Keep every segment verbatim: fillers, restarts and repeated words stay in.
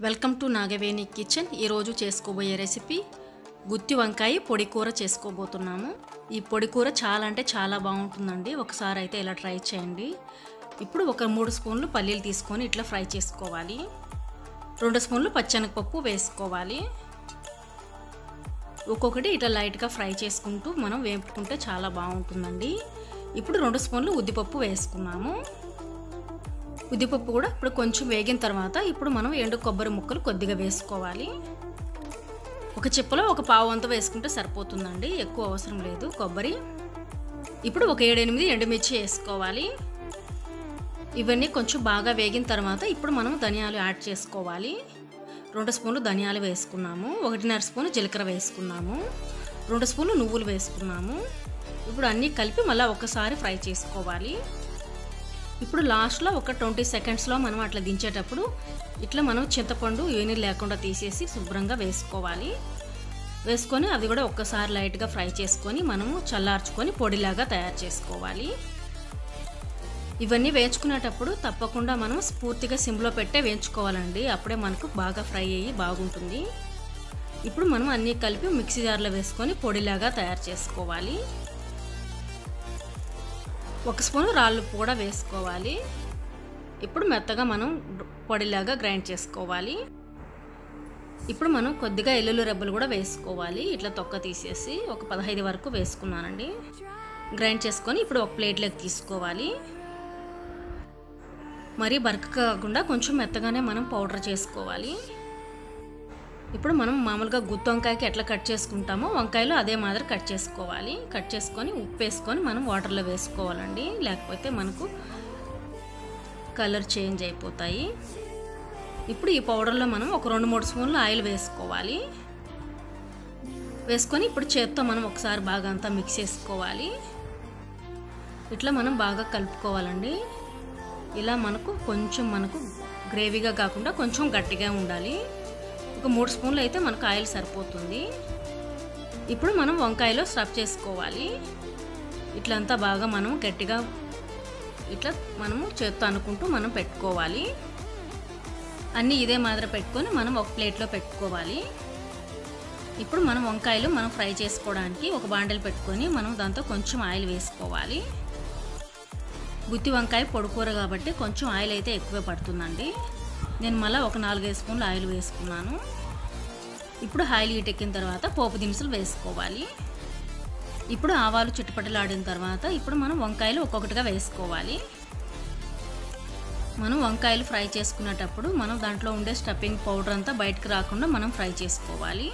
Welcome to Nagaveni kitchen. ఈ రోజు చేసుకోబోయే రెసిపీ గుత్తి వంకాయ పొడి కూర చేసుకోబోతున్నాము। ఈ పొడి కూర చాలా అంటే చాలా బాగుంటుందండి, ఒకసారి అయితే ఇలా ట్రై చేయండి। ఇప్పుడు ఒక మూడు స్పూన్లు పల్లీలు తీసుకొని ఇట్లా ఫ్రై చేసుకోవాలి। రెండు స్పూన్లు పచ్చెనగపప్పు వేసుకోవాలి। ఒక్కొక్కటి ఇట్లా లైట్గా ఫ్రై చేసుకుంటూ మనం వేపుకుంటే చాలా బాగుంటుందండి। ఇప్పుడు రెండు స్పూన్లు ఉద్దిపప్పు వేసుకున్నాము। ఉద్దిపప్పు కూడా ఇప్పుడు కొంచెం వేగిన తర్వాత ఇప్పుడు మనం ఎండు కొబ్బరి ముక్కలు కొద్దిగా వేసుకోవాలి। ఒక చిప్పలో ఒక పావు వంతు వేసుకుంటే సరిపోతుందండి, ఎక్కువ అవసరం లేదు కొబ్బరి। ఇప్పుడు ఒక ఏడు ఎనిమిది ఎండుమిర్చి వేసుకోవాలి। ఇవన్నీ కొంచెం బాగా వేగిన తర్వాత ఇప్పుడు మనం ధనియాలు యాడ్ చేసుకోవాలి। రెండు స్పూన్లు ధనియాలు వేసుకున్నాము, ఒకటిన్నర స్పూన్ జీలకర్ర వేసుకున్నాము, రెండు స్పూన్లు నువ్వులు వేసుకున్నాము। ఇప్పుడు అన్నీ కలిపి మళ్ళీ ఒకసారి ఫ్రై చేసుకోవాలి। ఇప్పుడు లాస్ట్లో ఒక ట్వంటీ సెకండ్స్లో మనం అట్లా దించేటప్పుడు ఇట్లా మనం చింతపండు ఏమీ లేకుండా తీసేసి శుభ్రంగా వేసుకోవాలి। వేసుకొని అది కూడా ఒక్కసారి లైట్గా ఫ్రై చేసుకొని మనము చల్లార్చుకొని పొడిలాగా తయారు చేసుకోవాలి। ఇవన్నీ వేయించుకునేటప్పుడు తప్పకుండా మనం పూర్తిగా సిమ్లో పెట్టే వేయించుకోవాలండి, అప్పుడే మనకు బాగా ఫ్రై అయ్యి బాగుంటుంది। ఇప్పుడు మనం అన్నీ కలిపి మిక్సీ జార్లో వేసుకొని పొడిలాగా తయారు చేసుకోవాలి। ఒక స్పూన్ రాళ్ళుప్పు కూడా వేసుకోవాలి। ఇప్పుడు మెత్తగా మనం పొడిలాగా గ్రైండ్ చేసుకోవాలి। ఇప్పుడు మనం కొద్దిగా ఎల్లుల్లి రెబ్బలు కూడా వేసుకోవాలి, ఇట్లా తొక్క తీసేసి ఒక పదహైదు వరకు వేసుకున్నానండి। గ్రైండ్ చేసుకొని ఇప్పుడు ఒక ప్లేట్లోకి తీసుకోవాలి। మరీ బరక కాకుండా కొంచెం మెత్తగానే మనం పౌడర్ చేసుకోవాలి। ఇప్పుడు మనం మామూలుగా గుత్తి వంకాయకి ఎట్లా కట్ చేసుకుంటామో వంకాయలు అదే మాదిరి కట్ చేసుకోవాలి। కట్ చేసుకొని ఉప్పు వేసుకొని మనం వాటర్లో వేసుకోవాలండి, లేకపోతే మనకు కలర్ చేంజ్ అయిపోతాయి। ఇప్పుడు ఈ పౌడర్లో మనం ఒక రెండు మూడు స్పూన్లు ఆయిల్ వేసుకోవాలి। వేసుకొని ఇప్పుడు చేత్తో మనం ఒకసారి బాగా అంతా మిక్స్ చేసుకోవాలి। ఇట్లా మనం బాగా కలుపుకోవాలండి। ఇలా మనకు కొంచెం మనకు గ్రేవీగా కాకుండా కొంచెం గట్టిగా ఉండాలి। ఒక మూడు స్పూన్లు అయితే మనకు ఆయిల్ సరిపోతుంది। ఇప్పుడు మనం వంకాయలో స్టఫ్ చేసుకోవాలి। ఇట్లంతా బాగా మనం గట్టిగా ఇట్లా మనము చేత్తో అనుకుంటూ మనం పెట్టుకోవాలి। అన్నీ ఇదే మాదిరి పెట్టుకొని మనం ఒక ప్లేట్లో పెట్టుకోవాలి। ఇప్పుడు మనం వంకాయలు మనం ఫ్రై చేసుకోవడానికి ఒక బాండెలు పెట్టుకొని మనం దాంతో కొంచెం ఆయిల్ వేసుకోవాలి। గుత్తి వంకాయ పొడికూర కాబట్టి కొంచెం ఆయిల్ అయితే ఎక్కువే పడుతుందండి, నేను మళ్ళీ ఒక నాలుగైదు స్పూన్లు ఆయిల్ వేసుకున్నాను। ఇప్పుడు ఆయిల్ హీట్ ఎక్కిన తర్వాత పోపు దినుసులు వేసుకోవాలి। ఇప్పుడు ఆవాలు చిట్టుపట్టలాడిన తర్వాత ఇప్పుడు మనం వంకాయలు ఒక్కొక్కటిగా వేసుకోవాలి। మనం వంకాయలు ఫ్రై చేసుకునేటప్పుడు మనం దాంట్లో ఉండే స్టఫింగ్ పౌడర్ అంతా బయటకు రాకుండా మనం ఫ్రై చేసుకోవాలి।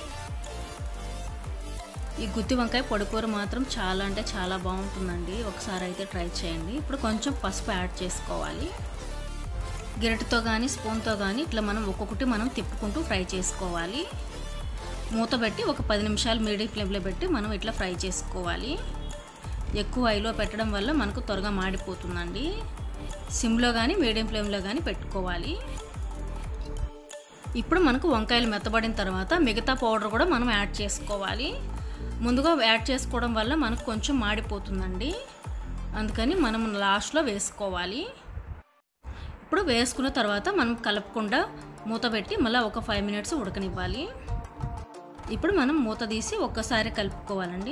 ఈ గుత్తి వంకాయ పొడికూర మాత్రం చాలా అంటే చాలా బాగుంటుందండి, ఒకసారి అయితే ట్రై చేయండి। ఇప్పుడు కొంచెం పసుపు యాడ్ చేసుకోవాలి। గరిటెతో కానీ స్పూన్తో కానీ ఇట్లా మనం ఒక్కొక్కటి మనం తిప్పుకుంటూ ఫ్రై చేసుకోవాలి। మూత పెట్టి ఒక పది నిమిషాలు మీడియం ఫ్లేమ్లో పెట్టి మనం ఇట్లా ఫ్రై చేసుకోవాలి। ఎక్కువ హైలో పెట్టడం వల్ల మనకు త్వరగా మాడిపోతుందండి, సిమ్లో కానీ మీడియం ఫ్లేమ్లో కానీ పెట్టుకోవాలి। ఇప్పుడు మనకు వంకాయలు మెత్తబడిన తర్వాత మిగతా పౌడర్ కూడా మనం యాడ్ చేసుకోవాలి। ముందుగా యాడ్ చేసుకోవడం వల్ల మనకు కొంచెం మాడిపోతుందండి, అందుకని మనం లాస్ట్లో వేసుకోవాలి। ఇప్పుడు వేసుకున్న తర్వాత మనం కలపకుండా మూత పెట్టి మళ్ళీ ఒక ఫైవ్ మినిట్స్ ఉడకనివ్వాలి। ఇప్పుడు మనం మూత తీసి ఒక్కసారి కలుపుకోవాలండి।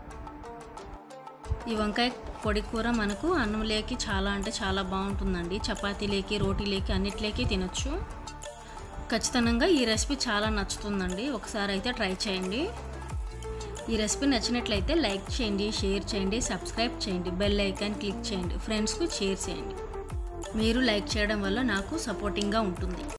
ఈ వంకాయ పొడి కూర మనకు అన్నంలోకి చాలా అంటే చాలా బాగుంటుందండి, చపాతీలోకి రోటీలోకి అన్నిట్లోకి తినొచ్చు। ఖచ్చితంగా ఈ రెసిపీ చాలా నచ్చుతుందండి, ఒకసారి అయితే ట్రై చేయండి। ఈ రెసిపీ నచ్చినట్లయితే లైక్ చేయండి, షేర్ చేయండి, సబ్స్క్రైబ్ చేయండి, బెల్ ఐకాన్ క్లిక్ చేయండి, ఫ్రెండ్స్కు షేర్ చేయండి। మీరు లైక్ చేయడం వల్ల నాకు సపోర్టింగ్గా ఉంటుంది।